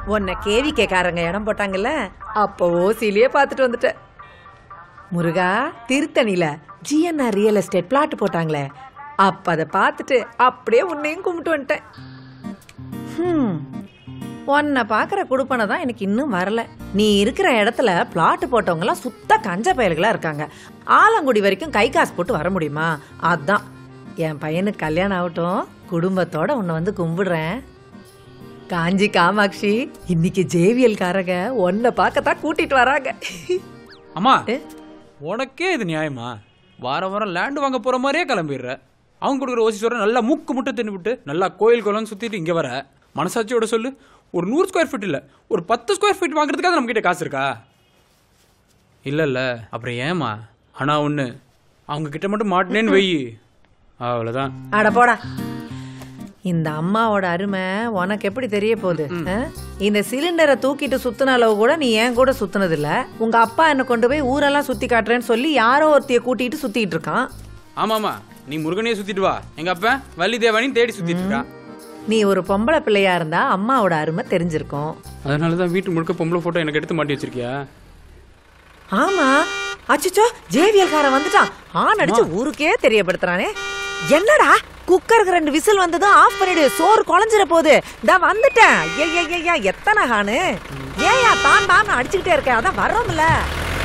உன்னை கேவிகேக்காரங்க இடம் போட்டாங்கல்ல, அப்போ ஓசிலேயே பார்த்துட்டு வந்துட்டேன். முருகா, திருத்தணியில GNR ரியல் எஸ்டேட் பிளாட் போட்டாங்களே, அப்ப அதை பார்த்துட்டு அப்படியே உன்னையும் கும்பிட்டு வந்துட்டேன். உன்னை பாக்குற குடுப்பனை தான் எனக்கு இன்னும் வரல. நீ இருக்கிற இடத்துல பிளாட் போட்டவங்க எல்லாம் சுத்த கஞ்ச பயல்களா இருக்காங்க. ஆலங்குடி வரைக்கும் கை காசு போட்டு வர முடியுமா? அதான் என் பையனுக்கு கல்யாணம் ஆகட்டும், குடும்பத்தோட உன்னை வந்து கும்பிடுறேன். காஞ்சி காமாட்சி, இன்னைக்கு ஜேவியல் காரங்க உன்னை பார்க்கத்தான் கூட்டிட்டு வராங்க. அம்மா, உனக்கே இது நியாயமா? வாரம் வாரம் லேண்ட் வாங்க போற மாதிரியே கிளம்பிடுற. அவங்க கொடுக்குற ஓசி சொல்ற நல்லா மூக்கு முட்டை தின்னுபிட்டு நல்லா கோயில் கோலம் சுத்திட்டு இங்க வர. மனசாட்சியோட சொல்லு, ஒரு 100 ஸ்கொயர் ஃபீட் இல்ல, ஒரு 10 ஸ்கொயர் ஃபீட் வாங்குறதுக்காக நம்ம கிட்ட காசு இருக்கா? இல்ல அப்புறம் ஏமா? ஆனா ஒண்ணு, அவங்க கிட்ட மட்டும் மாட்டினேன்னு வெயி, அவ்வளவுதான். அட போடா, இந்த அம்மாவோட அருமை உனக்கு எப்படி தெரிய போகுது? இந்த சிலிண்டரை தூக்கிட்டு சுத்தின அளவு கூட நீ ஏன் கூட சுத்தினது இல்ல. உங்க அப்பா என்ன கொண்டு போய் ஊரெல்லாம் சுத்தி காட்டுறேன்னு சொல்லி யாரோ ஒருத்தைய கூட்டிட்டு சுத்திட்டு இருக்கான். ஆமாமா, நீ முருகனையே சுத்திட்டு வா, எங்க அப்பா வள்ளி தேவானியும் தேடி சுத்திட்டு இருக்கான். நீ ஒரு பொம்பளை பிள்ளையா இருந்தா அம்மாவோட அருமை தெரிஞ்சிருக்கும். அதனாலதான் வீட்டு முழுக்க பொம்பளை போட்டோ எனக்கு எடுத்து மாட்டி வச்சிருக்கியா? ஆமா. அச்சோ, ஜேவியல் காரன் வந்துட்டான். ஆன் அடிச்சு ஊருக்கே தெரியப்படுத்துறானே. என்னடா, குக்கருக்கு 2 விசில் வந்ததும் ஆஃப் பண்ணிடு, சோறு குழஞ்சிட போகுது. நான் வந்துட்டேன். ஐயா, எத்தனை ஹானு? ஏயா தான் அடிச்சுக்கிட்டே இருக்க? அதான் வரோம்ல.